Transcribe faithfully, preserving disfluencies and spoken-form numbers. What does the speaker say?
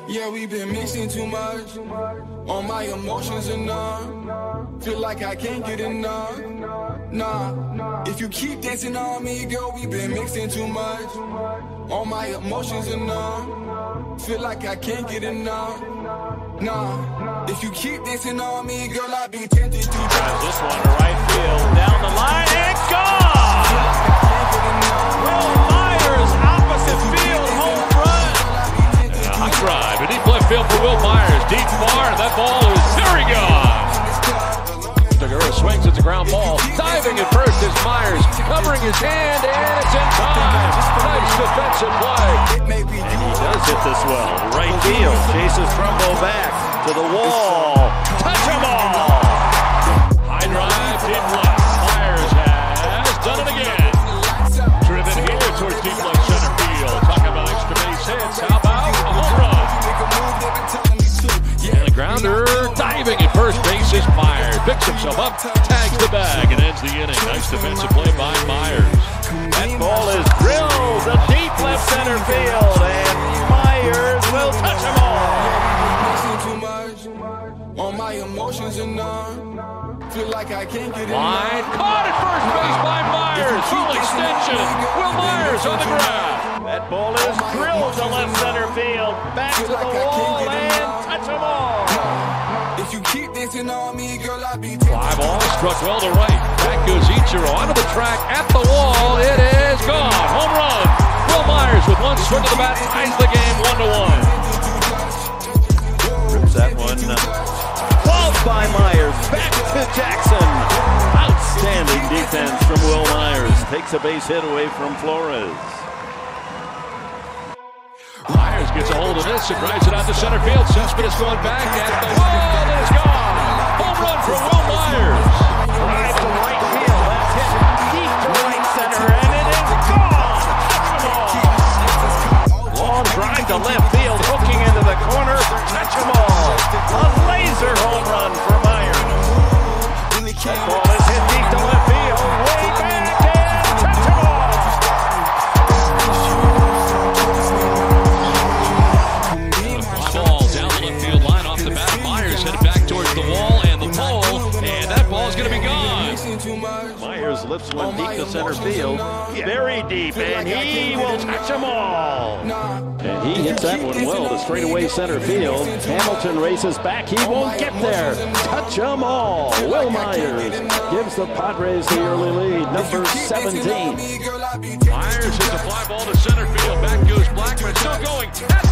Yeah, we've been mixing too much. All my emotions are numb. Feel like I can't get enough. Nah, if you keep dancing on me, girl, we've been mixing too much. All my emotions are numb. Feel like I can't get enough. Nah, if you keep dancing on me, girl, I'll be tempted to try. This one to right field, down the line, and gone! Will Myers, opposite field, home run! And a high drive, a deep left field for Will Myers. Deep far, and that ball is very gone. Segura swings at the ground ball. Diving at first is Myers, covering his hand, and it's in time. Nice defensive play. And he does hit this well. Right field, chases Trumbo back to the wall. Touch 'em all. High drive, deep left. Myers has done it again. Driven here towards deep left center field. Talking about extra base hits. How about a home run? And a grounder, diving at first base is Myers. Picks himself up, tags the bag, and ends the inning. Nice defensive play by Myers. That ball is drilled to deep left center field, and Myers will touch them all. All my emotions are numb. Feel like I can't get line caught at first base by Myers. Full extension. Will Myers on the ground. That ball is drilled to left center field. Back to the wall and touch them all. If you keep dancing on me, girl, I'll be fly ball struck well to right. Back goes Ichiro onto the track at the wall. It is gone. Home run. Will Myers with one swing of the bat ties the game one to one. Rips that one. Called by Myers. Back to Jackson. Outstanding defense from Will Myers. Takes a base hit away from Flores. Myers gets a hold of this and drives it out to center field. Cespedes going back at the wall. And it's gone. Home run for Will Myers. Drive to right field. That's hit deep to right center. And it is gone. Long drive to left field. Hooking into the corner. Touch 'em all. A laser home run for Myers. That ball is hit deep to left field. Way back and touch 'em all. Ball down the left field line off the bat. Myers headed back towards the wall and the pole, and that ball is going to be gone. Myers lifts one deep to center field, very deep, and he will touch them all. And he hits that one well to straightaway center field. Hamilton races back, he won't get there. Touch them all. Will Myers gives the Padres the early lead, number seventeen. Myers hits a fly ball to center field. Back goes Blackmon, still going.